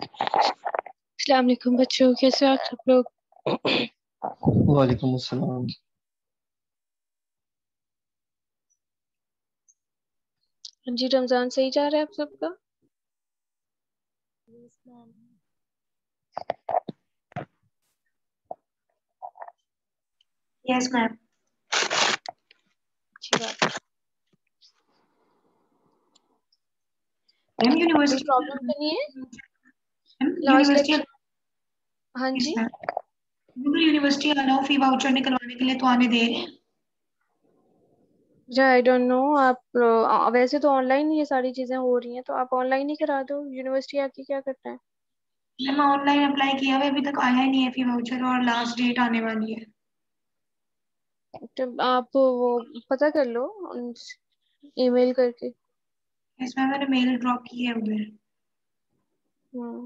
अस्सलाम वालेकुम बच्चों, कैसे हो आप सब लोग? वालेकुम अस्सलाम। हाँ जी, रमजान सही जा रहा है आप सबका? Yes ma'am. Yes ma'am. अच्छी बात है। मैम कोई यूनिवर्सिटी प्रॉब्लम तो नहीं है? Ma'am last university lecture. हाँ यस जी। मैम। अगर यूनिवर्सिटी आना हो फी वाउचर निकलवाने के लिए तो आने दे रहे हैं। जी आई डोंट नो, आप वैसे तो ऑनलाइन ये सारी चीजें हो रही हैं, तो आप ऑनलाइन ही करा दो। यूनिवर्सिटी आके क्या करना है? मैम ऑनलाइन अप्लाई किया हुआ है, अभी तक आया ही नहीं है फी वाउचर और लास्ट डेट आने वाली है। तो आप वो पता कर लो ईमेल करके। यस मैम, मैंने मेल ड्रॉप की है उधर। हम्म।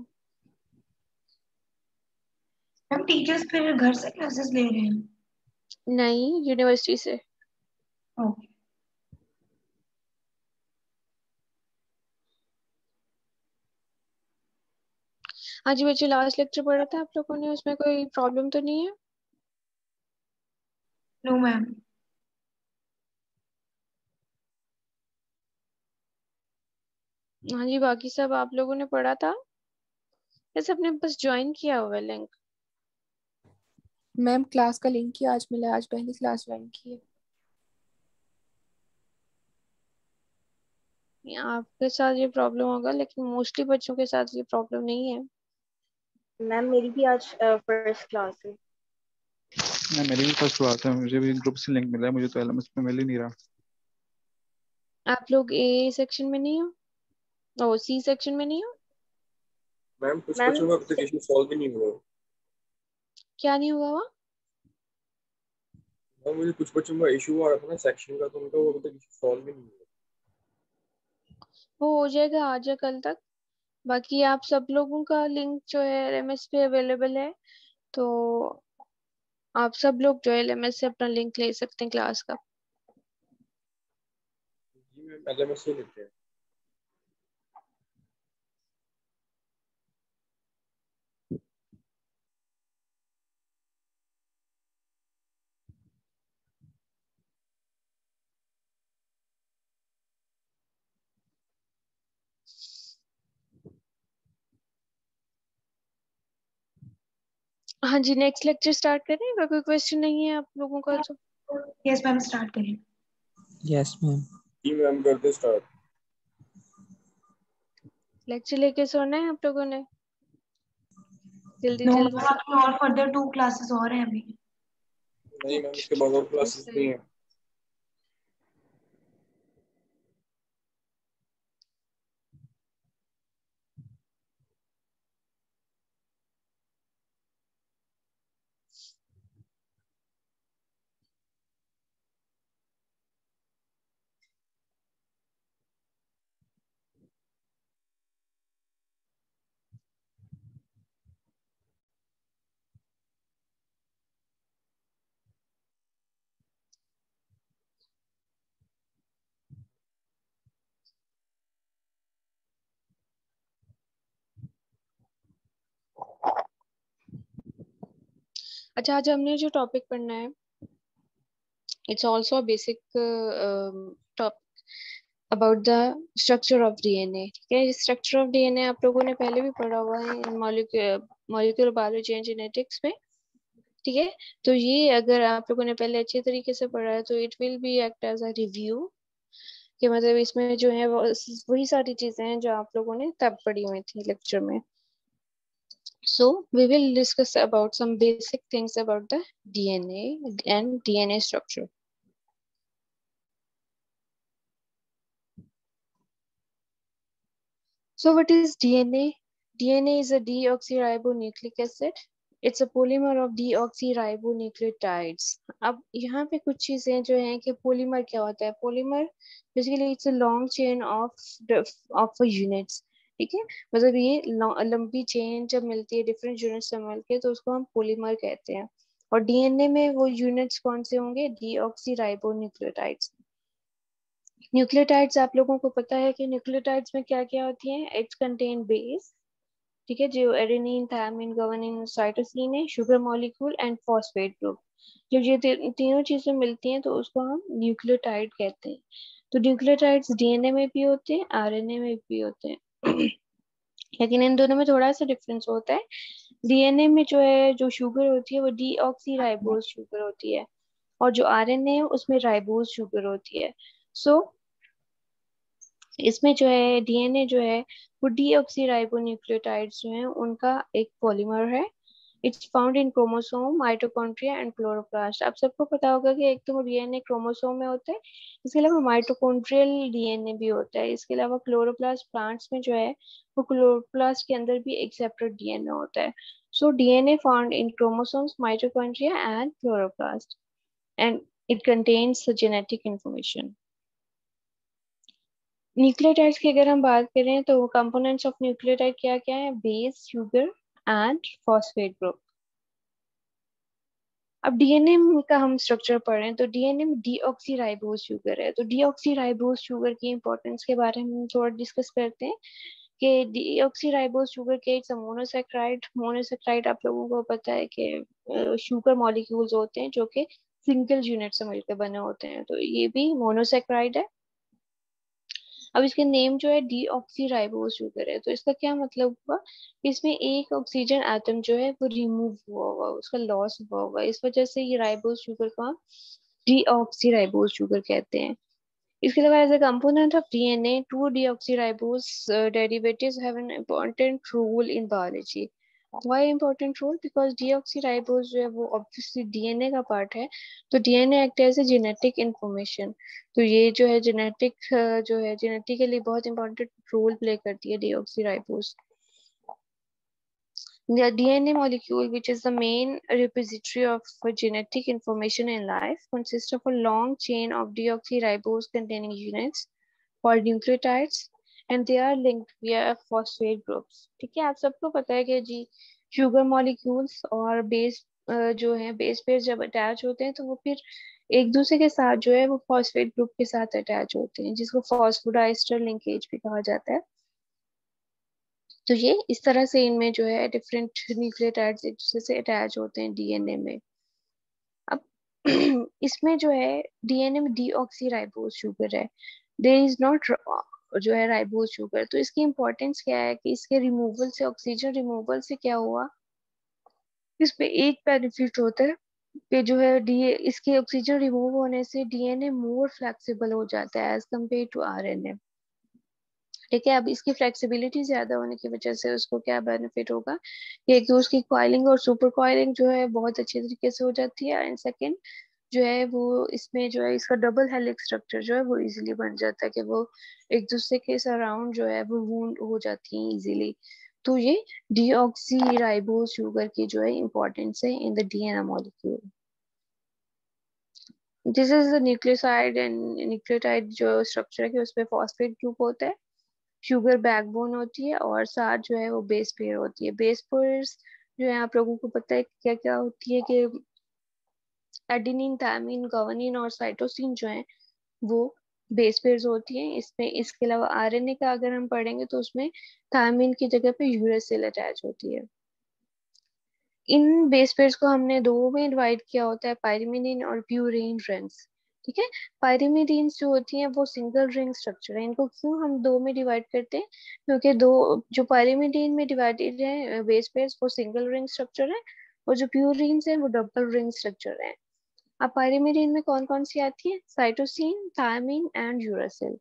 मैम टीचर्स फिर घर से क्लासेस ले रहे हैं? नहीं, यूनिवर्सिटी से। ओके। हाँ जी बच्चे, लास्ट लेक्चर पढ़ा था आप लोगों ने, उसमें कोई प्रॉब्लम तो नहीं है? No ma'am. हाँ जी, बाकी सब आप लोगों ने पढ़ा था? वैसे अपने बस ज्वाइन किया हुआ है लिंक। मैम क्लास का लिंक ही आज मिला है, आज पहली क्लास ज्वाइन की है। आपके साथ ये प्रॉब्लम होगा, लेकिन मोस्टली बच्चों के साथ ये प्रॉब्लम नहीं है। मैम मेरी भी आज फर्स्ट क्लास है। मैं मेरी भी फर्स्ट हुआ था, मुझे भी ग्रुप से लिंक मिला है, मुझे तो एलएमएस पे मिल ही नहीं रहा। आप लोग ए सेक्शन में नहीं हो? ओ सी सेक्शन में नहीं हो? मैम कुछ मैम बच्चों का अभी तक इशू सॉल्व ही नहीं हुआ। क्या नहीं हुआ वहाँ? मैम मुझे कुछ बच्चों का इशू आ रहा था ना सेक्शन का, तो उनका वो अभी तक इशू सॉल्व ही नहीं हुआ। वो हो जाएगा आज या कल तक। बाकी आप सब लोगों का लिंक जो है एलएमएस पे अवेलेबल है, तो आप सब लोग जो है एलएमएस से अपना लिंक ले सकते हैं क्लास का। जी मैम एलएमएस से लेते हैं। हाँ जी, नेक्स्ट लेक्चर स्टार्ट करें? अगर कोई क्वेश्चन नहीं है आप लोगों का तो। यस मैम, स्टार्ट करें। Yes ma'am. जी मैम करते स्टार्ट। लेक्चर लेके सोना है आप लोगों ने, जल्दी नो जल्दी मैम, से। आपकी और फर्दर 2 क्लासेस और हैं अभी। नहीं मैम उसके बाद और क्लासेस सही। नहीं है। अच्छा, आज हमने जो टॉपिक पढ़ना है, it's also basic topic about the structure of DNA. ठीक है, स्ट्रक्चर ऑफ डीएनए आप लोगों ने पहले भी पढ़ा हुआ है in molecular biology and genetics में। ठीक है, तो ये अगर आप लोगों ने पहले अच्छे तरीके से पढ़ा है तो it will be act as a review, कि मतलब इसमें जो है वो वही सारी चीजें हैं जो आप लोगों ने तब पढ़ी हुई थी लेक्चर में। So we will discuss about some basic things about the DNA and DNA structure. So what is DNA? DNA is a deoxyribonucleic acid. It's a polymer of deoxyribonucleotides. अब यहाँ पे कुछ चीजें जो हैं कि पोलीमर क्या होता है? Polymer basically it's a long chain of units. ठीक है, मतलब ये लंबी चेन जब मिलती है डिफरेंट यूनिट्स से मिलके, तो उसको हम पोलीमर कहते हैं। और डीएनए में वो यूनिट्स कौन से होंगे? डीऑक्सीराइबोन्यूक्लियोटाइड्स। न्यूक्लियोटाइड्स आप लोगों को पता है कि न्यूक्लियोटाइड्स में क्या क्या होती हैं? इट्स कंटेन बेस, ठीक है, जो एडेनिन, थायमिन, ग्वानिन, साइटोसिन है, sugar molecule and phosphate group. जब ये तीनों चीजें मिलती हैं तो उसको हम न्यूक्लियोटाइड कहते हैं। तो न्यूक्लियोटाइड्स डीएनए में भी होते हैं, आरएनए में भी होते हैं लेकिन इन दोनों में थोड़ा सा डिफरेंस होता है। डीएनए में जो है, जो शुगर होती है वो डीऑक्सी शुगर होती है, और जो आरएनए है उसमें राइबोज शुगर होती है। सो इसमें जो है डीएनए जो है वो डीऑक्सीराइबोन्यूक्लियोटाइड्स जो है उनका एक पॉलीमर है। It's found in chromosome, mitochondria and chloroplast. आप सबको पता होगा कि एक तो डीएनए क्रोमोसोम में होता है, इसके अलावा माइटोकॉन्ड्रियल डीएनए भी होता है। इसके अलावा क्लोरोप्लास्ट प्लांट्स में जो है वो क्लोरोप्लास्ट के अंदर भी एक सेपरेट डीएनए होता है। So DNA found in chromosomes, mitochondria and chloroplast, and it contains genetic information. Nucleotides की अगर हम बात करें तो कंपोनेंट्स ऑफ न्यूक्लियोटाइड क्या क्या है? Base, sugar and phosphate group. अब डीएनए का हम स्ट्रक्चर पढ़ रहे हैं तो डीएनए में डीऑक्सीराइबोज शुगर है। तो डीऑक्सीराइबोज शुगर की इंपॉर्टेंस के बारे में हम थोड़ा डिस्कस करते हैं कि डीऑक्सीराइबोज शुगर के इट्स अ मोनोसैकेराइड। मोनोसैकेराइड आप लोगों को पता है कि शुगर मॉलिक्यूल्स होते हैं जो कि सिंगल यूनिट से मिलकर बने होते हैं, तो ये भी मोनोसैकेराइड है। अब इसके नेम जो है डीऑक्सीराइबोज शुगर है, तो इसका क्या मतलब हुआ? इसमें एक ऑक्सीजन एटम जो है वो रिमूव हुआ होगा, उसका लॉस हुआ होगा, इस वजह से ये राइबोज शुगर को हम डीऑक्सीराइबोज शुगर कहते हैं। इसके अलावा as a component of DNA, two deoxyribose derivatives have an important role in biology. Why important role? Because deoxyribose जो है वो ऑब्वियसली डीएनए का पार्ट है, तो DNA act as a genetic information. तो ये जो है जेनेटिक जो है जेनेटिकली बहुत इंपॉर्टेंट रोल प्ले करती है deoxyribose. The DNA molecule, which is the main repository of genetic information in life, consists of a long chain of deoxyribose containing units called nucleotides, and they are linked via phosphate groups. ठीक है, आप सबको पता है कि जी sugar molecules और base जो है बेस पेयर जब अटैच होते हैं तो वो फिर एक दूसरे के साथ जो है वो फॉस्फेट ग्रुप के साथ अटैच होते हैं, जिसको फॉस्फोडाइस्टर लिंकेज भी कहा जाता है। तो ये इस तरह से इनमें जो है डिफरेंट न्यूक्लियोटाइड्स एक दूसरे से अटैच होते हैं डीएनए में। अब इसमें जो है डीएनए में डीऑक्सीराइबोज शुगर है, देयर इज नॉट जो है राइबोज शुगर। तो इसकी इंपॉर्टेंस क्या है कि इसके रिमूवल से, ऑक्सीजन रिमूवल से क्या हुआ, इसमें एक बेनिफिट होता है कि जो है डी इसके ऑक्सीजन रिमूव होने से डीएनए मोर फ्लेक्सिबल हो जाता है एज कम्पेयर टू आरएनए। ठीक है, अब इसकी फ्लेक्सिबिलिटी ज्यादा होने की वजह से उसको क्या बेनिफिट होगा कि एक तो उसकी कॉइलिंग और सुपर कॉइलिंग जो है बहुत अच्छे तरीके से हो जाती है, एंड सेकंड जो है वो इसमें जो है इसका डबल हेलिक्स स्ट्रक्चर जो है वो इजीली बन जाता है कि वो एक दूसरे के सराउंड जो है वो वूंड हो जाती है इजीली। तो ये डीऑक्सीराइबोज शुगर की जो है इंपॉर्टेंस है in the DNA molecule. This is the nucleoside and nucleotide जो स्ट्रक्चर है कि उसमें फॉस्फेट ग्रुप होता है, शुगर बैकबोन होती है, और साथ जो है वो बेस पेयर होती है। बेस पेयर्स जो है आप लोगों को पता है क्या क्या होती है कि एडेनिन, थायमिन, ग्वानिन और साइटोसिन जो है वो बेस पेयर्स होती हैं। इसमें इसके अलावा आरएनए का अगर हम पढ़ेंगे तो उसमें थायमिन की जगह पे यूरेसिल अटैच होती है। इन बेस पेयर्स को हमने दो में डिवाइड किया होता है, पायरिमिडीन और प्यूरीन रिंग्स। ठीक है, पायरिमिडीन्स जो होती हैं वो सिंगल रिंग स्ट्रक्चर है। इनको क्यों हम दो में डिवाइड करते हैं? क्योंकि दो जो पायरिमिडीन में डिवाइडेड है बेस पेयर्स वो सिंगल रिंग स्ट्रक्चर है, और जो प्यूरीन्स है वो डबल रिंग स्ट्रक्चर है। अब पायरिमिडीन में कौन कौन सी आती है? Cytosine, thymine and uracil.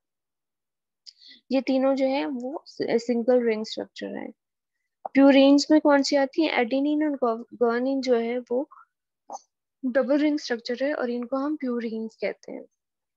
ये तीनों जो है वो सिंगल रिंग स्ट्रक्चर है। प्यूरीन्स में कौन सी आती है? एडेनिन और ग्वानिन जो है वो डबल रिंग स्ट्रक्चर है और इनको हम प्यूरीन्स कहते हैं।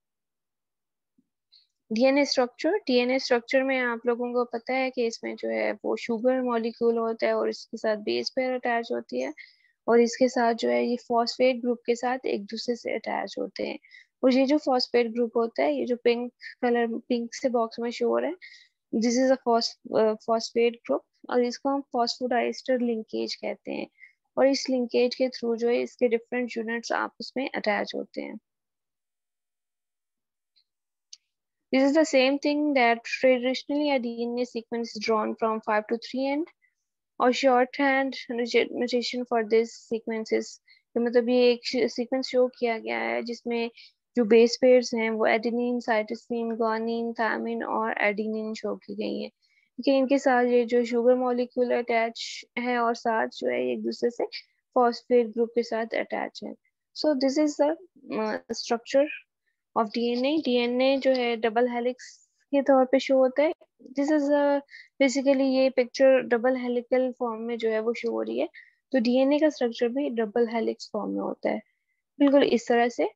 डीएनए स्ट्रक्चर में आप लोगों को पता है कि इसमें जो है वो शुगर मॉलिक्यूल होता है और इसके साथ बेस पेयर अटैच होती है, और इसके साथ जो है ये फॉस्फेट ग्रुप के साथ एक दूसरे से अटैच होते हैं। और ये जो फॉस्फेट ग्रुप होता है, ये जो पिंक से बॉक्स में शो हो रहा है, this is a phosphate group, और इसको हम फॉस्फोडाइस्टर लिंकेज कहते हैं। और इस लिंकेज के थ्रू जो है इसके डिफरेंट यूनिट्स आपस में अटैच होते हैं। This is the same thing that traditionally a DNA sequence is drawn from 5 to 3 end और shorthand notation for this sequences, तो मतलब ये एक सीक्वेंस शो किया गया है जिसमें जो बेस पेयर्स हैं वो एडेनिन, साइटोसिन, गुआनिन, थायमिन और एडेनिन शो की गई हैं। ठीक है, इनके साथ ये जो शुगर मॉलिक्यूल अटैच है और साथ जो है एक दूसरे से फॉस्फेट ग्रुप के साथ अटैच है। So this is the structure of DNA. DNA जो है डबल हेलिक्स के तौर पे शो होता है। दिस इज बेसिकली ये पिक्चर डबल हेलिकल फॉर्म में जो है वो शो हो रही है। तो डीएनए का स्ट्रक्चर भी डबल हेलिक्स फॉर्म में होता है, बिल्कुल इस तरह से।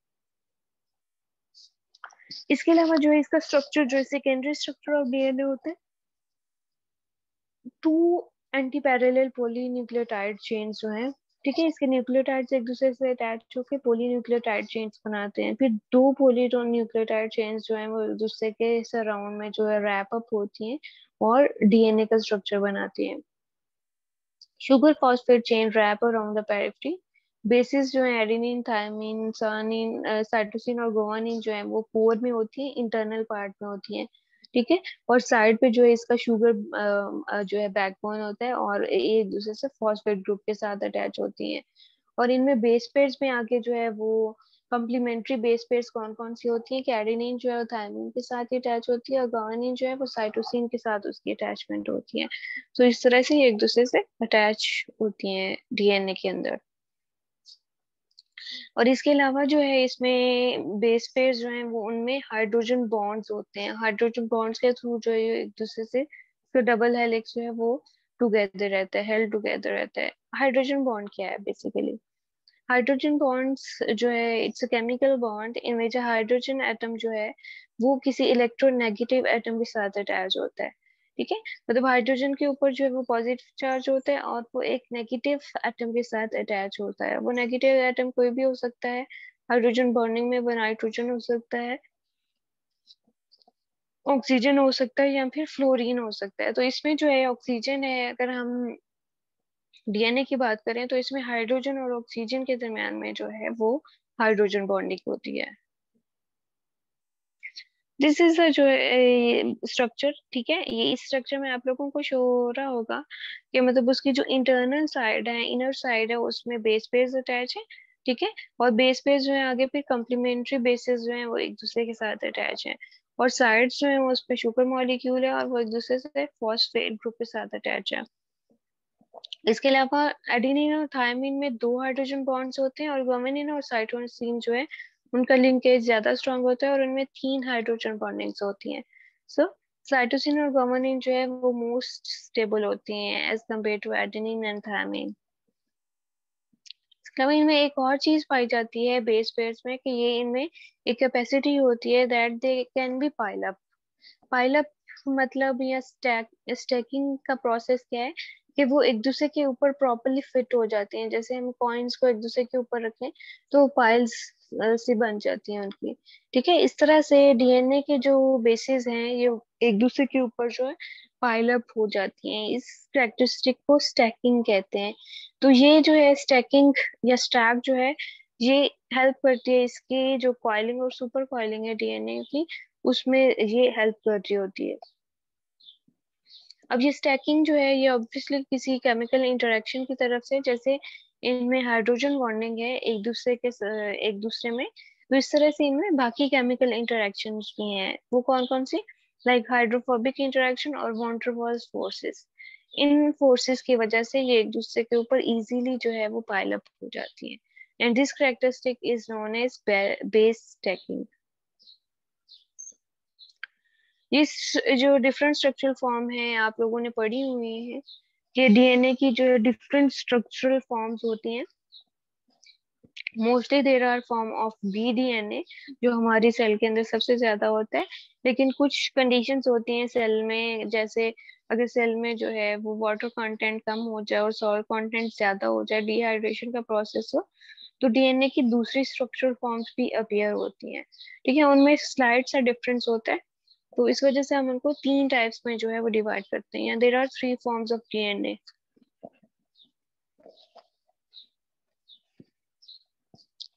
इसके अलावा जो है इसका स्ट्रक्चर जो है सेकेंडरी स्ट्रक्चर ऑफ डीएनए होता है, 2 एंटी पैरेलल पॉलीन्यूक्लियोटाइड चेन्स जो है, ठीक है, इसके न्यूक्लियोटाइड्स एक दूसरे से अटैच होकर पॉलीन्यूक्लियोटाइड चेन्स बनाते हैं। फिर 2 पॉलीन्यूक्लियोटाइड चेन्स जो है वो एक दूसरे के सराउंड में जो है रैप अप होती हैं और डीएनए का स्ट्रक्चर बनाती हैं। Sugar phosphate chain wrap around the periphery. Bases जो है एडेनिन, थायमिन, साइटोसिन और गुआनिन जो है वो कोर में होती है, इंटरनल पार्ट में होती है, ठीक है। और साइड पे जो है इसका शुगर जो है बैकबोन होता है और ये एक दूसरे से फॉस्फेट ग्रुप के साथ अटैच होती हैं। और इनमें बेस पेयर्स में आगे जो है वो कम्प्लीमेंट्री बेस पेयर्स कौन कौन सी होती है कि एडेनिन जो है थायमिन के साथ अटैच होती है और गुआनिन जो है वो साइटोसिन के साथ उसकी अटैचमेंट होती है। तो इस तरह से ये एक दूसरे से अटैच होती हैं डीएनए के अंदर। और इसके अलावा जो है इसमें बेस पेयर्स जो हैं वो उनमें हाइड्रोजन बॉन्ड्स होते हैं। हाइड्रोजन बॉन्ड्स के थ्रू जो है एक दूसरे से तो डबल हेलिक्स जो है वो टुगेदर रहता है, हेल्ड टुगेदर रहता है। हाइड्रोजन बॉन्ड क्या है बेसिकली? हाइड्रोजन बॉन्ड्स जो है it's a chemical bond in which hydrogen atom जो है वो किसी इलेक्ट्रोनेगेटिव एटम के साथ अटैच होता है, ठीक है। मतलब हाइड्रोजन के ऊपर जो है वो पॉजिटिव चार्ज होता है और वो एक नेगेटिव एटम के साथ अटैच होता है। वो नेगेटिव एटम कोई भी हो सकता है, हाइड्रोजन बॉन्डिंग में वो नाइट्रोजन हो सकता है, ऑक्सीजन हो सकता है या फिर फ्लोरीन हो सकता है। तो इसमें जो है ऑक्सीजन है, अगर हम डीएनए की बात करें तो इसमें हाइड्रोजन और ऑक्सीजन के दरमियान में जो है वो हाइड्रोजन बॉन्डिंग होती है। दिस इज जो स्ट्रक्चर, ठीक है। ये इस स्ट्रक्चर में आप लोगों को शो हो रहा होगा कि मतलब उसकी जो इंटरनल साइड है, इनर साइड है, उसमें बेस पेयर्स अटैच है, ठीक है। और बेस पेयर्स जो है आगे फिर कम्प्लीमेंट्री बेसेस जो है वो एक दूसरे के साथ अटैच है और साइड्स जो है वो उस पे शुगर मॉलिक्यूल है और वो एक दूसरे से फॉस्फेट ग्रुप के साथ अटैच है। इसके अलावा एडेनिन और थायमिन में 2 हाइड्रोजन बॉन्ड्स होते हैं और गुआनिन और साइटोसिन जो है उनका लिंकेज ज्यादा स्ट्रांग होता है और उनमें 3 हाइड्रोजन बॉन्डिंग्स होती हैं। सो साइटोसिन और गुआनिन जो है वो मोस्ट स्टेबल होती हैं as compare to adenine and thymine. इसके अलावा इनमें एक और चीज पाई जाती है बेस पेयर्स में कि ये इनमें एक कैपेसिटी होती है that they can be pile up. Pile up मतलब या स्टैकिंग का प्रोसेस क्या है कि वो एक दूसरे के ऊपर प्रॉपरली फिट हो जाते हैं। जैसे हम कॉइन्स को एक दूसरे के ऊपर रखें तो पाइल्स से बन जाती हैं उनकी, ठीक है। इस तरह से डीएनए के जो बेसिस हैं ये एक दूसरे के ऊपर जो है पाइल अप हो जाती हैं। इस कैरेक्टरिस्टिक को स्टैकिंग कहते हैं। तो ये जो है स्टैकिंग या स्टैक जो है ये हेल्प करती है इसकी जो कॉइलिंग और सुपर कॉइलिंग है डीएनए की, उसमें ये हेल्प कर रही होती है। अब ये स्टैकिंग जो है ये ऑब्वियसली किसी केमिकल इंटरेक्शन की तरफ से, जैसे इनमें हाइड्रोजन बॉन्डिंग है एक दूसरे में, तो इस तरह से इनमें बाकी केमिकल इंटरेक्शंस भी हैं। वो कौन कौन सी? लाइक हाइड्रोफोबिक इंटरेक्शन और वॉन डेर वाल्स फोर्सेस। इन फोर्सेस की वजह से ये एक दूसरे के ऊपर इजीली जो है वो पाइल अप हो जाती है and this characteristic is known as base stacking. ये जो डिफरेंट स्ट्रक्चरल फॉर्म है आप लोगों ने पढ़ी हुई है कि डीएनए की जो डिफरेंट स्ट्रक्चरल फॉर्म्स होती हैं। Mostly there are form of B DNA जो हमारी सेल के अंदर सबसे ज्यादा होता है, लेकिन कुछ कंडीशंस होती हैं सेल में, जैसे अगर सेल में जो है वो वाटर कंटेंट कम हो जाए और सॉल्ट कंटेंट ज्यादा हो जाए, डिहाइड्रेशन का प्रोसेस हो, तो डीएनए की दूसरी स्ट्रक्चरल फॉर्म्स भी अपीयर होती हैं, ठीक है। उनमें स्लाइड सा डिफरेंस होता है, तो इस वजह से हम उनको 3 टाइप्स में जो है वो डिवाइड करते हैं। There are 3 forms of DNA.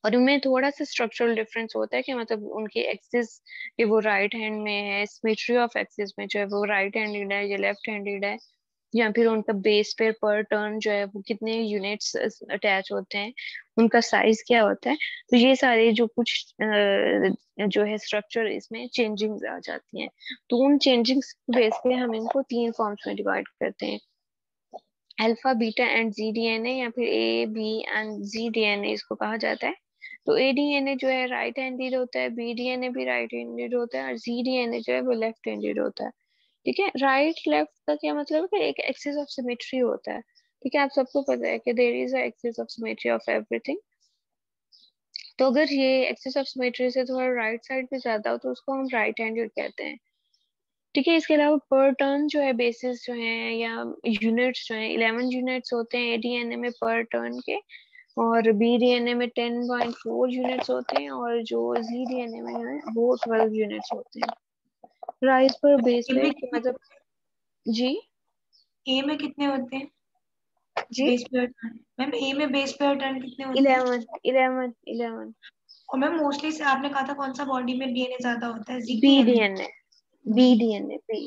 और उनमें थोड़ा सा स्ट्रक्चरल डिफरेंस होता है कि मतलब उनके एक्सिस कि वो राइट हैंड में है, सिमेट्री ऑफ एक्सिस में जो है वो राइट हैंडेड है या लेफ्ट हैंडेड है, या फिर उनका बेस पे पर टर्न जो है वो कितने यूनिट्स अटैच होते हैं, उनका साइज क्या होता है। तो ये सारे जो कुछ जो है स्ट्रक्चर इसमें चेंजिंग्स आ जाती हैं। तो उन चेंजिंग्स बेस पे हम इनको 3 फॉर्म्स में डिवाइड करते हैं, alpha beta and G DNA, या फिर A B and G DNA इसको कहा जाता है। तो ए डीएनए जो है राइट हैंडेड होता है, बी डीएनए भी राइट हैंडेड होता है, और जी डीएनए जो है वो लेफ्ट हैंडेड होता है। ठीक है, राइट लेफ्ट का क्या मतलब है कि एक एक्सिस ऑफ सिमेट्री होता है। ठीक है, आप सबको पता है कि there is a axis of symmetry of everything. तो अगर ये एक्सिस ऑफ सिमेट्री से थोड़ा राइट साइड पे ज्यादा हो तो उसको हम राइट हैंडेड कहते हैं। ठीक है, इसके अलावा पर टर्न जो है बेसिस जो है या यूनिट्स जो है 11 यूनिट्स होते हैं एडीएनए में पर टर्न के, और बीडीएनए में 10.4 यूनिट्स होते हैं, और जो जीडीएनए में है वो 12 यूनिट्स होते हैं। राइस पर बेस ए पे में कि मतलब जी ए में कितने होते हैं जी base pair turn? Ma'am A में बेस पेयर टर्न कितने होते हैं? 11। और मैम मोस्टली से आपने कहा था कौन सा बॉडी में डीएनए ज्यादा होता है, जी डीएनए? बीडीएनए बीडीएनए बी।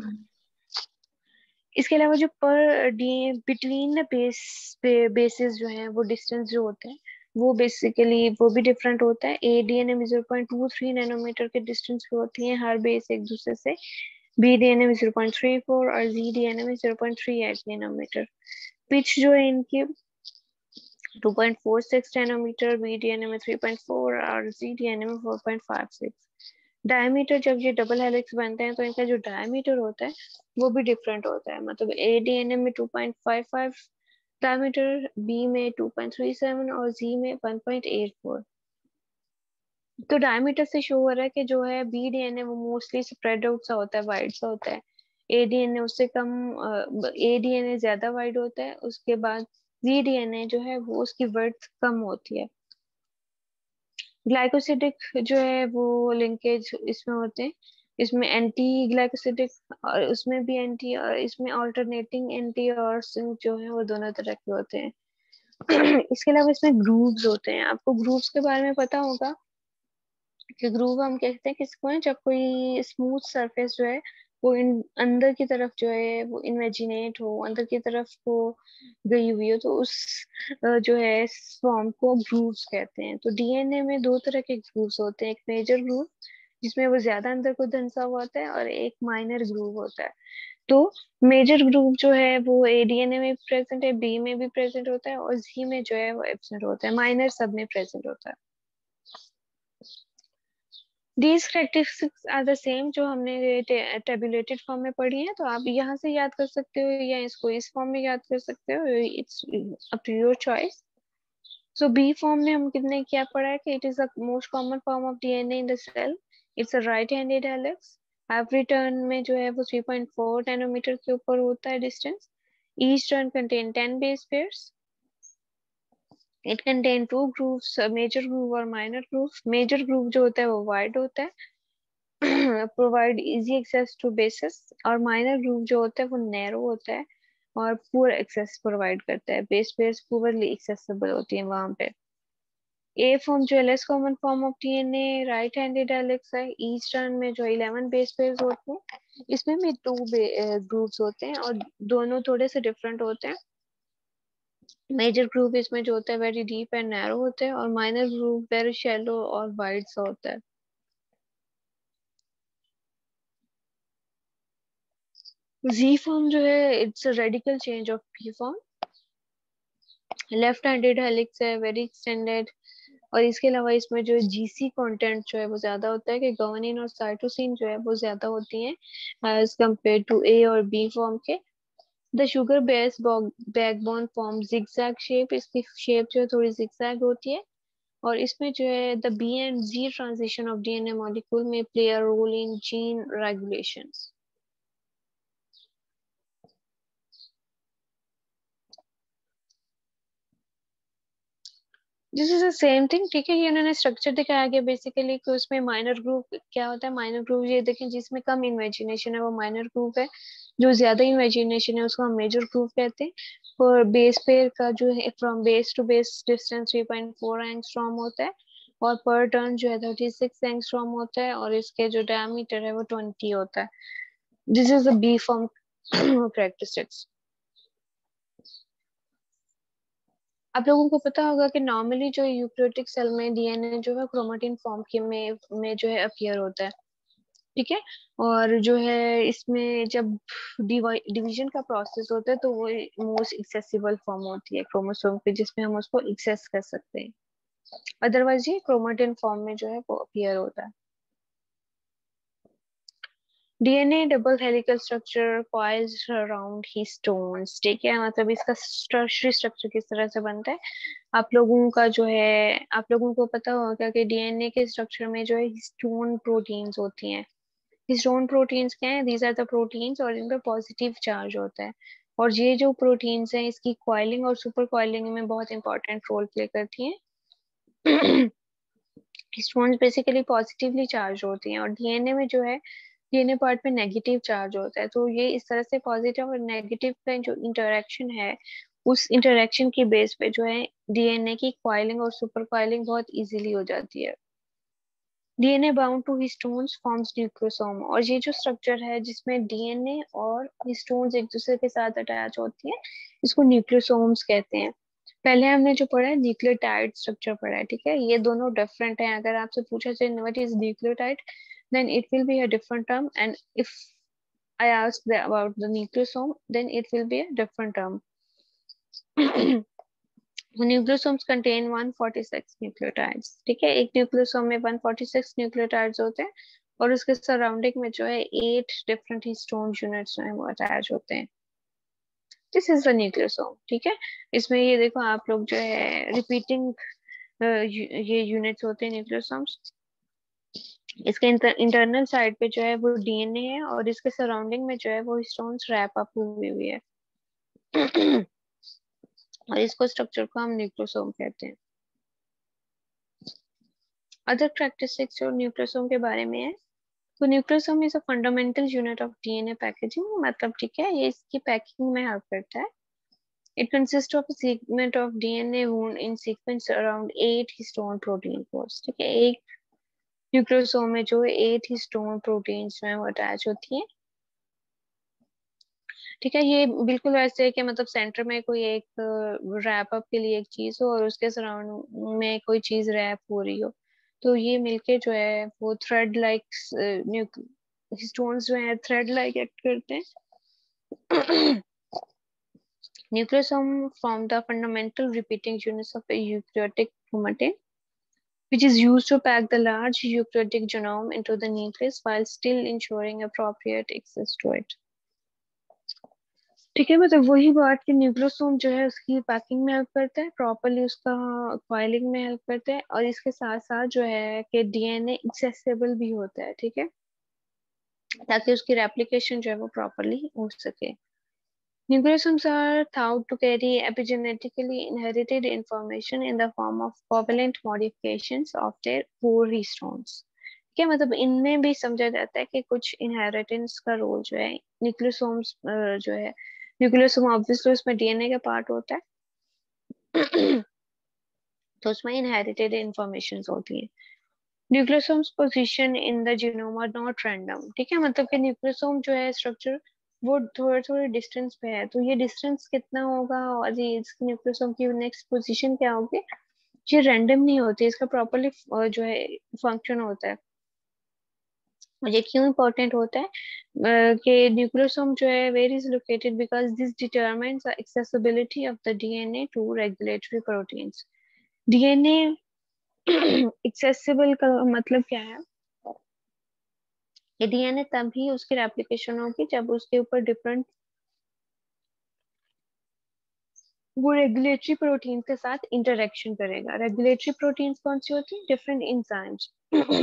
इसके अलावा जो पर डी बिटवीन द बेसिस जो है वो डिस्टेंस जो होते हैं वो बेसिकली वो भी डिफरेंट होता है। ए डीएनए में 0.23 नैनोमीटर के डिस्टेंस पे होती है हर बेस एक दूसरे से, बी डीएनए में 0.34 और जी डीएनए में 0.38 नैनोमीटर। पिच जो है इनकी 2.46 नैनोमीटर, बी डीएनए में 3.4 और जी डीएनए में 4.56। डायमीटर जब ये डबल हेलिक्स बनते हैं तो इनका जो डायमीटर होता है वो भी डिफरेंट होता है। मतलब ए डीएनए में 2.55 डायमीटर, बी में 2.37 और जी में 1.84। तो डायमीटर से शो हो रहा है कि जो है बी डीएनए वो मोस्टली स्प्रेड आउट सा होता है, वाइड सा होता है। ए डीएनए उससे कम, ए डीएनए ज्यादा वाइड होता है, उसके बाद जी डीएनए जो है वो उसकी वर्थ कम होती है। ग्लाइकोसिडिक जो है वो लिंकेज इसमें होते हैं, इसमें एंटी ग्लाइकोसिडिक और उसमें भी एंटी, और इसमें ऑल्टरनेटिंग एंटी और जो है वो दोनों तरह के होते हैं। इसके अलावा इसमें ग्रूव्स होते हैं, आपको ग्रूव्स के बारे में पता होगा कि ग्रूव हम कहते हैं किसको है जब कोई स्मूथ सरफेस जो है वो अंदर की तरफ जो है वो इमेजिनेट हो, अंदर की तरफ को गई हुई हो, तो उस जो है फॉर्म को ग्रूव्स कहते हैं। तो डीएनए में 2 तरह के ग्रूव्स होते हैं, एक मेजर ग्रूव जिसमें वो ज्यादा अंदर को धंसा हुआ होता है, और एक माइनर ग्रूव होता है। तो मेजर ग्रूव जो है वो एडीएनए में प्रेजेंट है, बी में भी प्रेजेंट होता है, और जी में जो है वो एब्सेंट होता है, माइनर सब में प्रेजेंट होता है। These characteristics are the same जो हमने टेबुलेटेड फॉर्म में पढ़ी है, तो आप यहाँ से याद कर सकते हो या इसको इस फॉर्म में याद कर सकते हो, it's up to your choice. So B form में हम कितने क्या पढ़ा है कि it is the most common form of DNA in the cell, it's a right handed helix, every turn में जो है वो 3.4 नैनोमीटर के ऊपर होता है distance, each turn contain 10 base pairs, it contain 2 grooves, major groove और माइनर ग्रूव। मेजर ग्रूव जो होता है वो वाइड होता है provide easy access to bases, और माइनर ग्रूव जो होता है वो नैरो होता है और पुअर एक्सेस प्रोवाइड करता है, बेस पेयर्स पुअरली एक्सेसिबल होती है वहां पे। ए फॉर्म जो है less common form of DNA, right handed helix है, ईच टर्न में जो 11 बेस पेयर्स होते हैं, इसमें भी 2 ग्रूव्स होते हैं और दोनों थोड़े से डिफरेंट होते हैं। मेजर ग्रूव इसमें जो होता है वेरी डीप एंड नैरो होता है, और माइनर ग्रूव वेरी शैलो और वाइड सा होता है। जी फॉर्म जो है it's a radical change of P form, left handed helix है, वेरी एक्सटेंडेड, और इसके अलावा इसमें जो जीसी कंटेंट जो है वो ज्यादा होता है कि गुआनिन और साइटोसिन जो है वो ज्यादा होती हैं एज कम्पेयर टू ए और बी फॉर्म के। The sugar base backbone form zigzag shape, इसकी शेप जो है थोड़ी जिगजैग होती है, और इसमें जो है the B and G transition of DNA molecule में play a role in gene regulation. This is the same thing, ठीक है। ये उन्होंने स्ट्रक्चर दिखाया गया बेसिकली कि उसमें माइनर ग्रुप क्या होता है। माइनर ग्रुप ये देखें जिसमें कम इमेजिनेशन है वो माइनर ग्रुप है, जो ज्यादा इमेजिनेशन है उसको हम मेजर ग्रुप कहते हैं। और बेस पेयर का जो है from base to base distance 3.4 angstrom होता है, और पर टर्न जो है 36 एंगस्ट्रॉम होता है, और इसके जो डायमीटर है वो 20 होता है। This is the B form characteristics. आप लोगों को पता होगा कि नॉर्मली जो यूकेरियोटिक सेल में डीएनए जो है क्रोमेटिन फॉर्म के में जो है अपीयर होता है, ठीक है। और जो है इसमें जब डिवीजन का प्रोसेस होता है तो वो मोस्ट एक्सेसिबल फॉर्म होती है क्रोमोसोम पे, जिसमें हम उसको एक्सेस कर सकते हैं। अदरवाइज ये क्रोमेटिन फॉर्म में जो है वो अपीयर होता है। DNA double helical structure coils around histones, ठीक है। मतलब इसका टर्शियरी स्ट्रक्चर किस तरह से बनता है, आप लोगों का जो है, आप लोगों को पता होगा कि डीएनए के स्ट्रक्चर में जो है हिस्टोन प्रोटीन्स होती हैं। हिस्टोन प्रोटीन्स क्या है, दीज आर द प्रोटीन्स और इनका पॉजिटिव चार्ज होता है। और ये जो प्रोटीन्स हैं इसकी कॉइलिंग और सुपर कॉइलिंग में बहुत इंपॉर्टेंट रोल प्ले करती हैं। हिस्टोन्स बेसिकली पॉजिटिवली चार्ज होती हैं, और डीएनए में जो है डीएनए पार्ट में नेगेटिव चार्ज होता है। तो ये इस तरह से पॉजिटिव और नेगेटिव का जो इंटरेक्शन है, उस इंटरेक्शन की बेस पे जो है डीएनए की कॉइलिंग और सुपर कॉइलिंग बहुत इजीली हो जाती है। DNA bound to histones forms nucleosome, और ये जो स्ट्रक्चर है जिसमें डीएनए और हिस्टोन्स एक दूसरे के साथ अटैच होती है, इसको न्यूक्लियोसोम्स कहते हैं। पहले हमने जो पढ़ा है न्यूक्लियोटाइड स्ट्रक्चर पढ़ा है, ठीक है। ये दोनों डिफरेंट हैं। अगर आपसे पूछा जाए what is nucleotide, then it will be a different term, and if I ask about the nucleosome, then it will be a different term. Nucleosomes contain 146 nucleotides, ठीक है। एक न्यूक्लियोसोम में 146 न्यूक्लियोटाइड्स होते हैं, और उसके सराउंडिंग में जो है 8 डिफरेंट हिस्टोन यूनिट्स जो है वो अटैच होते हैं। दिस इज द न्यूक्लियोसोम, ठीक है। इसमें ये देखो आप लोग जो है रिपीटिंग ये यूनिट्स होते हैं न्यूक्लियोसोम्स। इसके इंटरनल साइड पे जो है वो डीएनए है, और इसके सराउंडिंग में जो है वो हिस्टोन्स रैप अप हुई हुई है। और इसको स्ट्रक्चर को हम न्यूक्लियोसोम कहते हैं। अदर कैरेक्टरिस्टिक्स जो न्यूक्लियोसोम के बारे में है, तो nucleosome is a fundamental unit of DNA packaging, मतलब ठीक है ये इसकी पैकिंग में हेल्प करता है। It consist of a segment of DNA wound in sequence around 8 histone protein codes, ठीक है। एक न्यूक्लियोसोम में जो 8 हिस्टोन प्रोटीन्स में वो अटैच होती है, ठीक है। ये बिल्कुल वैसे है कि मतलब सेंटर में कोई एक रैप अप के लिए एक चीज हो, और उसके सराउंड में कोई चीज रैप हो रही हो, तो ये मिलके जो है वो थ्रेड लाइक हिस्टोन्स जो है थ्रेड लाइक एक्ट करते हैं। Nucleosome form the fundamental repeating units of a eukaryotic chromatin, which is used to pack the large eukaryotic genome into the nucleus while still ensuring appropriate access to it. ठीक है, मतलब वही बात कि nucleosome जो है उसकी पैकिंग में हेल्प करता है, प्रॉपरली उसका कॉइलिंग में हेल्प करता है, और इसके साथ साथ जो है कि डीएनए एक्सेसिबल भी होता है, ठीक है, ताकि उसकी रेप्लिकेशन जो है वो प्रॉपरली हो सके। Nucleosomes are thought to carry epigenetically inherited information in the form of covalent modifications of their core histones. क्या मतलब इनमें भी समझा जाता है कि कुछ इनहेरिटेंस का रोल जो है न्यूक्लियोसोम्स जो है, न्यूक्लियोसोम ऑब्वियसली उसमें डीएनए का पार्ट होता है, तो उसमें इनहेरिटेड इंफॉर्मेशन होती है। Nucleosomes position in the genome are not random, ठीक है। मतलब कि न्यूक्लियोसोम जो है स्ट्रक्चर वो थोड़े थोड़े डिस्टेंस पे है, तो ये डिस्टेंस कितना होगा और ये इसकी न्यूक्लियोसोम की नेक्स्ट पोजीशन क्या होगी, ये रैंडम नहीं होती, इसका प्रॉपरली जो है फंक्शन होता है। ये क्यों इम्पोर्टेंट होता है कि न्यूक्लियोसोम जो है where is located because this determines the accessibility of the DNA to regulatory proteins. DNA accessible का मतलब क्या है, ये डीएनए तभी उसकी रेप्लिकेशन होगी जब उसके ऊपर डिफरेंट वो रेगुलेटरी प्रोटीन के साथ इंटरेक्शन करेगा। रेगुलेटरी प्रोटीन्स कौन सी होती है, डिफरेंट एंजाइम्स।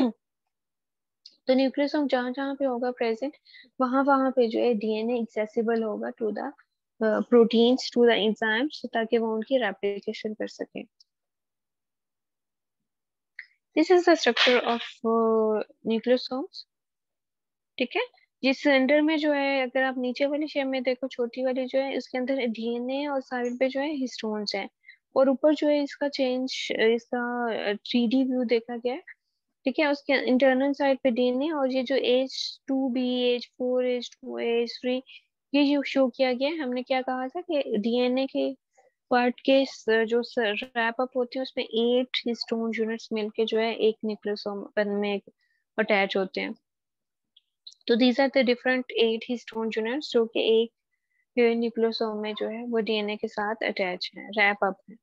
तो न्यूक्लियोसोम जहां जहां पे होगा प्रेजेंट, वहां वहां पे जो है डीएनए एक्सेसिबल होगा to the proteins, to the enzymes, ताकि वो उनकी रेप्लिकेशन कर सके। This is the structure of nucleosomes. ठीक है, जिस सिलेंडर में जो है, अगर आप नीचे वाली शेप में देखो, छोटी वाली जो है इसके अंदर डीएनए और साइड पे जो है हिस्टोन्स हैं, और ऊपर जो है इसका चेंज, इसका 3D व्यू देखा गया है। ठीक है, उसके इंटरनल साइड पे डीएनए, और ये जो H2B, H4, H2, H3, ये जो शो किया गया है। हमने क्या कहा था कि डीएनए के पार्ट के जो रैप अप होते हैं उसमें 8 हिस्टोन यूनिट्स मिलके जो है एक न्यूक्लियोसोम में अटैच होते हैं। तो these are the different 8 histone units जो कि एक न्यूक्लियोसोम में जो है वो डीएनए के साथ अटैच है, रैप अप है।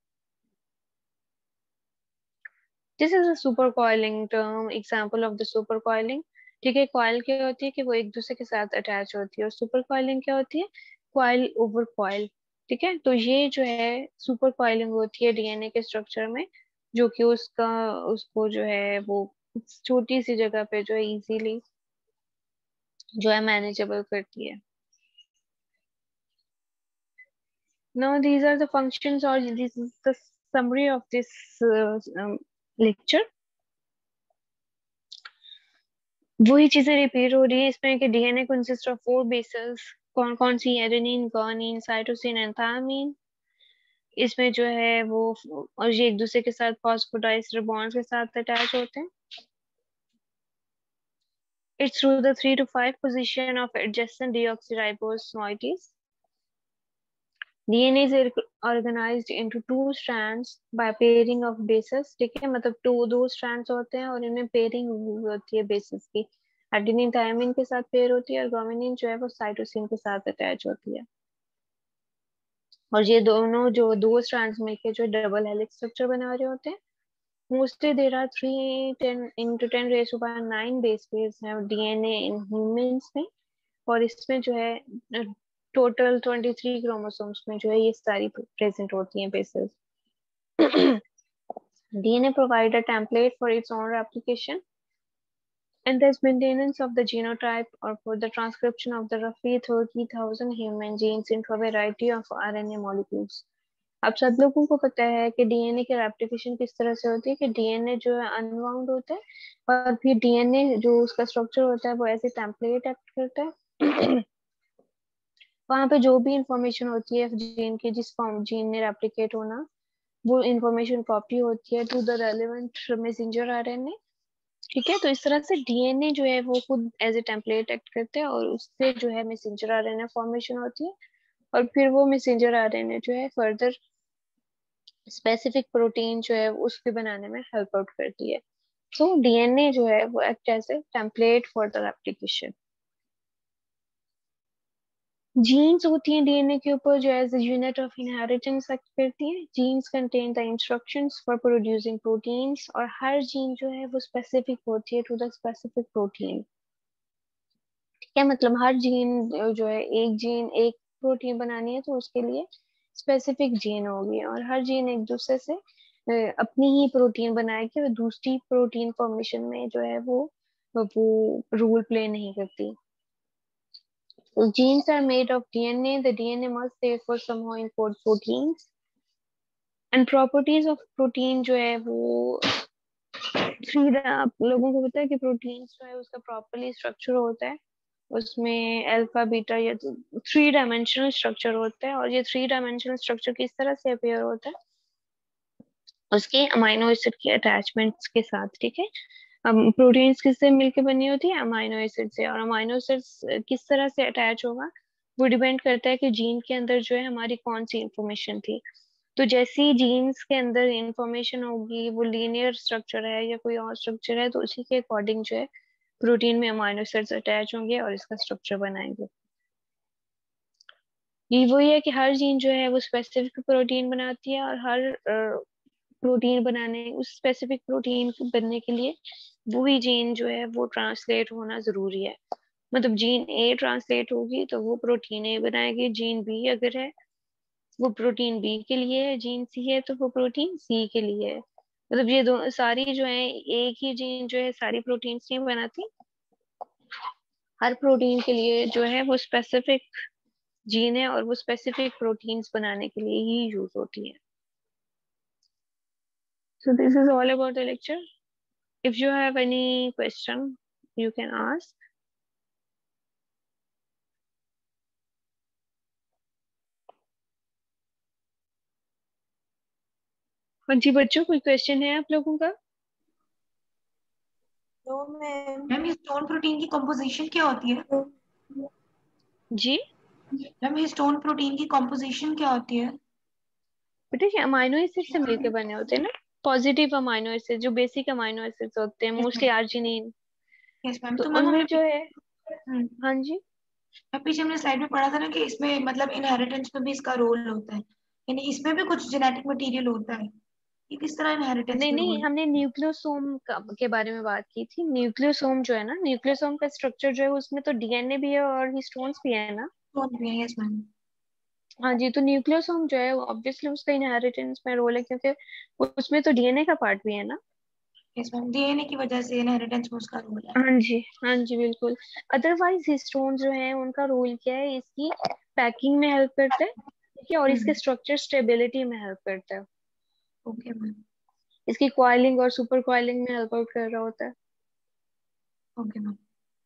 This is a super coiling term, example of the super coiling. ठीक है, कॉइल क्या होती है कि वो एक दूसरे के साथ अटैच होती है, और सुपर कॉइलिंग क्या होती है, कॉइल ओवर कॉइल। ठीक है, तो ये जो है सुपर कॉइलिंग होती है डीएनए के स्ट्रक्चर में, जो कि उसको जो है वो छोटी सी जगह पे जो है इजीली जो है मैनेजेबल करती है। Now these are the functions, or this is the summary of this lecture. वही चीजें रिपीट हो रही है इसमें कि डीएनए कंसिस्ट ऑफ 4 बेसेस, कौन कौन सी, adenine, guanine, cytosine and thymine. इसमें जो है वो, और ये एक दूसरे के साथ फॉस्फोडाइस्टर बॉन्ड्स के साथ अटैच होते हैं। It's through the 3 to 5 position of adjacent deoxyribose moieties. DNA is organized into 2 strands by pairing of bases। ठीक है, मतलब दो strands होते हैं और इनमें पेयरिंग होती है बेसिस की। एडेनिन थायमिन के साथ पेयर होती है, और गुआनिन जो है वो साइटोसिन के साथ अटैच होती है। और ये दोनों जो 2 strands मिलके जो डबल हेलिक्स स्ट्रक्चर बना रहे होते हैं। Mostly there are 3×10⁻⁹ base pairs have DNA in humans में, और इसमें जो है टोटल 23 क्रोमोसोम्स में जो है ये सारी प्रेजेंट होती हैं bases. DNA provide a template for its own replication and thus maintenance of the genotype, or for the transcription of the roughly 30,000 human genes into a variety of RNA molecules। अब सब लोगों को पता है कि DNA की replication किस तरह से होती है कि डीएनए जो है अनबाउंड होता है, और फिर डीएनए जो उसका स्ट्रक्चर होता है वो ऐसे टेम्पलेट एक्ट करता है। वहां पे जो भी इंफॉर्मेशन होती है जीन की, जिस फॉर्म जीन ने रेप्लिकेट होना, वो इंफॉर्मेशन कॉपी होती है to the relevant messenger RNA. ठीक है, तो इस तरह से डीएनए जो है वो खुद एज ए टेम्पलेट एक्ट करते हैं, और उससे जो है मैसेंजर आरएनए फॉर्मेशन होती है, और फिर वो मैसेंजर आरएनए जो है फर्दर स्पेसिफिक प्रोटीन जो है उसके बनाने में हेल्प आउट करती है। सो डीएनए जो है वो act as a template for the replication. Genes होती हैं डीएनए के ऊपर जो as unit of inheritance act करती है। Genes contain the instructions for producing proteins, और हर जीन जो है वो स्पेसिफिक होती है टू द स्पेसिफिक प्रोटीन। ठीक है, मतलब हर जीन जो है, एक जीन एक प्रोटीन बनानी है तो उसके लिए स्पेसिफिक जीन होगी, और हर जीन एक दूसरे से अपनी ही प्रोटीन बनाएगी, और दूसरी प्रोटीन फॉर्मेशन में जो है वो रोल प्ले नहीं करती। Genes are made of DNA. The DNA must therefore somehow encode proteins. And properties of protein जो है वो आप लोगों को पता है कि प्रोटीन्स जो है उसका प्रॉपरली स्ट्रक्चर होता है, उसमें अल्फा बीटा या 3 डायमेंशनल स्ट्रक्चर होता है। और ये 3 डायमेंशनल स्ट्रक्चर किस तरह से अपेयर होता है, उसके अमाइनो एसिड के अटैचमेंट्स के साथ। ठीक है, प्रोटीन्स किससे मिलके बनी होती है, अमाइनो एसिड से, और अमाइनो एसिड किस तरह से अटैच होगा वो डिपेंड करता है कि जीन के अंदर जो है हमारी कौन सी इंफॉर्मेशन थी। तो जैसी जीन्स के अंदर इंफॉर्मेशन होगी, वो लीनियर स्ट्रक्चर है या कोई और स्ट्रक्चर है, तो उसी के अकॉर्डिंग जो है प्रोटीन में अमाइनो एसिड्स अटैच होंगे और इसका स्ट्रक्चर बनाएंगे। ये वही है कि हर जीन जो है वो स्पेसिफिक प्रोटीन बनाती है, और हर प्रोटीन बनाने, उस स्पेसिफिक प्रोटीन बनने के लिए वही जीन जो है वो ट्रांसलेट होना जरूरी है। मतलब जीन ए ट्रांसलेट होगी तो वो प्रोटीन ए बनाएगी, जीन बी अगर है वो प्रोटीन बी के लिए है, जीन सी है तो वो प्रोटीन सी के लिए है। मतलब ये दो सारी जो है, एक ही जीन जो है सारी प्रोटीन नहीं बनाती, हर प्रोटीन के लिए जो है वो स्पेसिफिक जीन है, और वो स्पेसिफिक प्रोटीन्स बनाने के लिए ही यूज होती है। So this is all about the lecture. If you have any question, you can ask. हाँ जी बच्चों, कोई क्वेश्चन है आप लोगों का? No ma'am. Ma'am histone protein की कंपोजिशन क्या होती है? जी मैम हिस्टोन प्रोटीन की कंपोजिशन क्या होती है? बेटा, ये अमाइनो एसिड से मिलके बने होते हैं ना, पॉजिटिव अमाइनो एसिड, जो बेसिक अमाइनो एसिड्स होते हैं, मोस्टली आर्जिनिन। Yes ma'am. तो तो मैम उनमें हमने जो है, हम्म, हाँ जी, पीछे हमने स्लाइड में पढ़ा था ना कि इसमें मतलब इनहेरिटेंस में भी इसका रोल होता है, यानी इसमें भी कुछ जेनेटिक मटेरियल होता है। ये किस तरह इनहेरिटेंस नहीं का नहीं, रोल? हमने न्यूक्लियोसोम के बारे में बात की थी। न्यूक्लियोसोम जो है ना, न्यूक्लियोसोम का स्ट्रक्चर जो है, उसमें तो डीएनए भी है और हिस्टोन्स भी है ना। Yes ma'am. हाँ जी, तो न्यूक्लियोसोम जो है ऑब्वियसली उसका इनहेरिटेंस में रोल है, क्योंकि उसमें तो डीएनए का पार्ट भी है ना। यस मैम, डीएनए की वजह से इनहेरिटेंस में उसका रोल है। हाँ जी, हाँ जी, बिल्कुल। अदरवाइज हिस्टोन जो है उनका रोल क्या है, इसकी पैकिंग में हेल्प करता है, ठीक है, और इसके स्ट्रक्चर स्टेबिलिटी में हेल्प करता है। Okay ma'am. इसकी कॉइलिंग और सुपर कॉइलिंग में हेल्प आउट कर रहा होता है। Okay ma'am.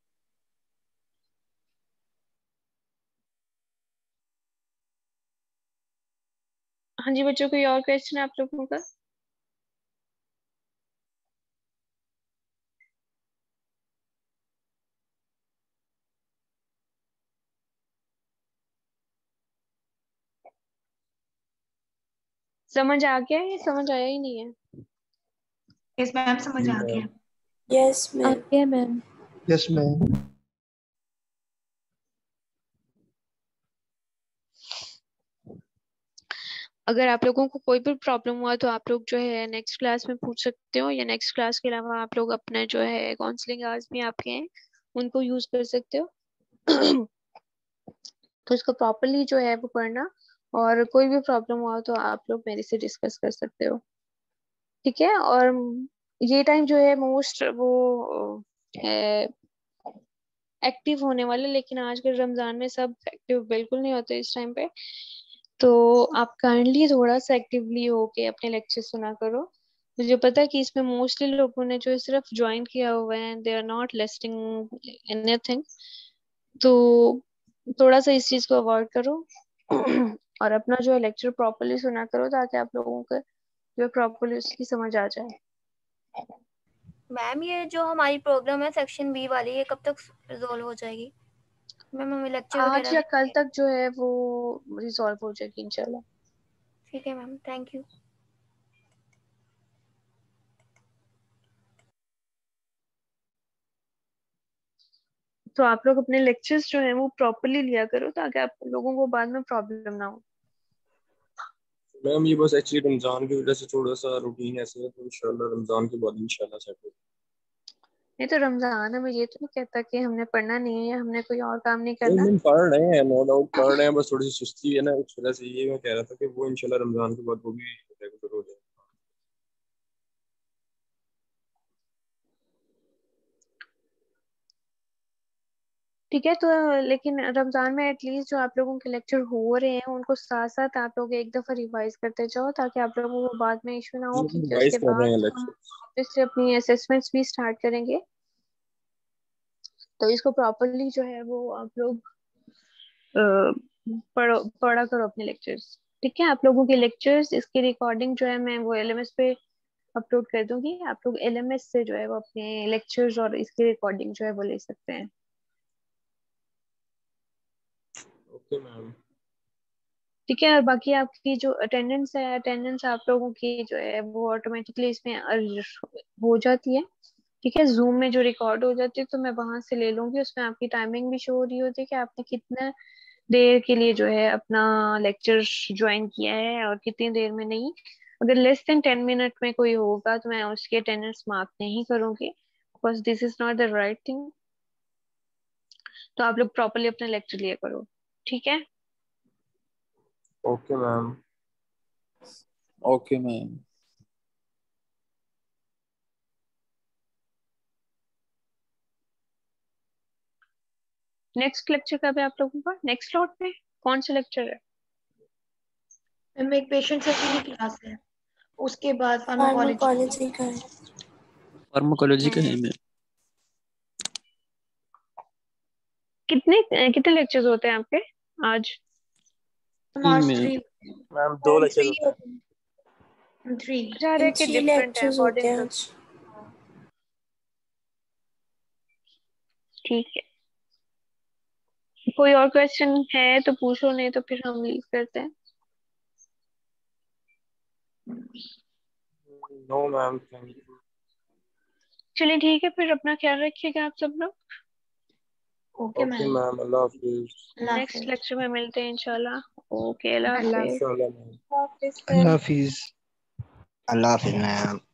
हाँ जी बच्चों, कोई और क्वेश्चन है आप लोगों का? समझ आ गया है, समझ आया ही नहीं है? यस मैम, समझ आ गया। Yes ma'am. Okay ma'am. Yes ma'am. अगर आप लोगों को कोई भी प्रॉब्लम हुआ तो आप लोग जो है नेक्स्ट क्लास में पूछ सकते हो, या नेक्स्ट क्लास के अलावा आप लोग अपना जो है काउंसलिंग आवर्स भी आपके हैं, उनको यूज कर सकते हो। तो इसको प्रॉपरली जो है वो पढ़ना, और कोई भी प्रॉब्लम हुआ तो आप लोग मेरे से डिस्कस कर सकते हो, ठीक है। और ये टाइम जो है मोस्ट वो है एक्टिव होने वाले, लेकिन आजकल रमजान में सब एक्टिव बिल्कुल नहीं होते इस टाइम पे। तो आप काइंडली थोड़ा सा एक्टिवली होके अपने लेक्चर सुना करो। मुझे पता है कि इसमें मोस्टली लोगों ने जो है सिर्फ ज्वाइन किया हुआ है, they are not listing anything. तो थोड़ा सा इस चीज को अवॉइड करो और अपना जो है लेक्चर प्रॉपरली सुना करो, ताकि आप लोगों को जो है प्रॉपरली उसकी समझ आ जाए। मैम ये जो हमारी प्रॉब्लम है सेक्शन बी वाली, ये कब तक रिजॉल्व हो जाएगी? मैम हमें लेक्चर आज वगैरह या कल भी। तक जो है वो रिजॉल्व हो जाएगी इंशाल्लाह। ठीक है मैम, थैंक यू। तो आप लोग अपने लेक्चर्स जो है वो प्रॉपरली लिया करो, ताकि आप लोगों को बाद में प्रॉब्लम ना हो। मैम ये बस एक्चुअली रमजान की वजह से थोड़ा सा रूटीन ऐसे है, तो इंशाल्लाह रमजान के बाद इंशाल्लाह सेट हो। नहीं तो रमजान है, मैं ये तो नहीं कहता कि हमने पढ़ना नहीं है या हमने कोई और काम नहीं नहीं करना। मैम पढ़ रहे हैं, नो डाउट पढ़ रहे हैं, बस थोड़ी सी सुस्ती है ना, उस वजह से ये मैं कह रहा था कि वो इंशाल्लाह रमजान के बाद वो भी रेगुलर हो जाए। ठीक है, तो लेकिन रमजान में एटलीस्ट जो आप लोगों के लेक्चर हो रहे हैं उनको साथ साथ आप लोग एक दफा रिवाइज करते जाओ, ताकि आप लोगों को बाद में इश्यू ना हो, क्योंकि रिवाइज उसके कर रहे बाद हैं हम लेक्चर। ऑब्वियसली अपनी असेसमेंट्स भी स्टार्ट करेंगे। तो इसको प्रॉपरली जो है वो आप लोग पढ़ा करो अपने लेक्चर्स, ठीक है। आप लोगों के लेक्चर्स, इसकी रिकॉर्डिंग जो है मैं वो एलएमएस पे अपलोड कर दूंगी। आप लोग एलएमएस से जो है वो अपने लेक्चर्स और इसकी रिकॉर्डिंग जो है वो ले सकते हैं, ओके मैम। ठीक है। और बाकी आपकी जो अटेंडेंस है, अटेंडेंस आप लोगों की जो है वो ऑटोमेटिकली इसमें हो जाती है, ठीक है। जूम में जो रिकॉर्ड हो जाती है तो मैं वहां से ले लूंगी, उसमें आपकी टाइमिंग भी शो हो रही होती है कि आपने कितना देर के लिए जो है अपना लेक्चर ज्वाइन किया है और कितनी देर में नहीं। अगर लेस देन 10 मिनट में कोई होगा तो मैं उसकी अटेंडेंस मार्क नहीं करूंगी, because this is not the right thing. तो आप लोग प्रॉपरली अपना लेक्चर लिया करो, ठीक है। Okay ma'am. Okay ma'am. Next lecture कब है आप लोगों का? नेक्स्ट स्लॉट में कौन सा लेक्चर है? मैम एक पेशेंट सर्जरी क्लास है, उसके बाद फार्माकोलॉजी। फार्माकोलॉजी का है। फार्माकोलॉजी का है मैम। कितने कितने लेक्चर्स होते हैं आपके आज? आज में 3 मैम 2 लेक्चर 3 होते हैं। 3 अच्छा, हर एक के 3 डिफरेंट है लेक्चर्स होते अकॉर्डिंग हैं टू। आज। ठीक है, कोई और क्वेश्चन है तो पूछो, नहीं तो फिर हम लीव करते हैं। No ma'am, thank you. चलिए ठीक है, फिर अपना ख्याल रखिएगा आप सब लोग। Okay okay ma'am. मैम, अल्लाह हाफिज। अल्लाह नेक्स्ट हाफिज। लेक्चर में मिलते हैं इंशाल्लाह। ओके, अल्लाह अल्लाह हाफिज। इंशाल्लाह मैम। हाफिज अल्लाह मैम। हाफिज। अल्लाह हाफिज मैम।